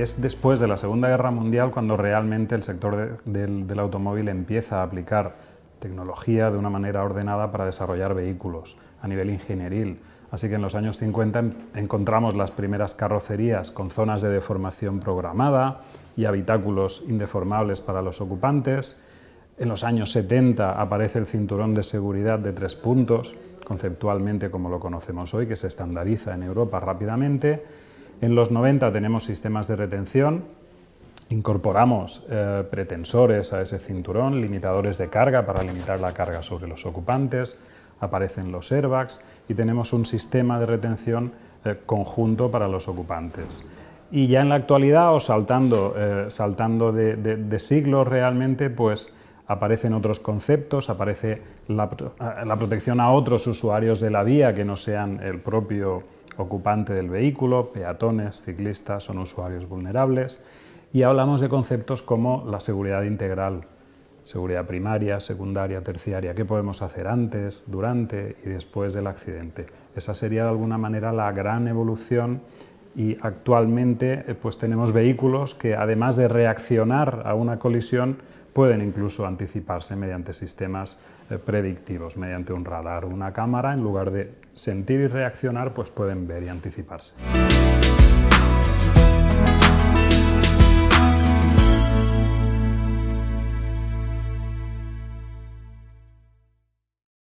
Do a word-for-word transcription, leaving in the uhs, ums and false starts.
es después de la Segunda Guerra Mundial cuando realmente el sector de, del, del automóvil empieza a aplicar tecnología de una manera ordenada para desarrollar vehículos a nivel ingenieril. Así que en los años cincuenta encontramos las primeras carrocerías con zonas de deformación programada y habitáculos indeformables para los ocupantes. En los años setenta aparece el cinturón de seguridad de tres puntos, conceptualmente como lo conocemos hoy, que se estandariza en Europa rápidamente. En los noventa tenemos sistemas de retención, incorporamos eh, pretensores a ese cinturón, limitadores de carga para limitar la carga sobre los ocupantes, aparecen los airbags y tenemos un sistema de retención eh, conjunto para los ocupantes. Y ya en la actualidad, o saltando, eh, saltando de, de, de siglos realmente, pues aparecen otros conceptos, aparece la, la protección a otros usuarios de la vía que no sean el propio ocupante del vehículo, peatones, ciclistas, son usuarios vulnerables, y hablamos de conceptos como la seguridad integral, seguridad primaria, secundaria, terciaria, qué podemos hacer antes, durante y después del accidente. Esa sería de alguna manera la gran evolución y actualmente pues tenemos vehículos que además de reaccionar a una colisión pueden incluso anticiparse mediante sistemas eh, predictivos, mediante un radar o una cámara, en lugar de sentir y reaccionar, pues pueden ver y anticiparse.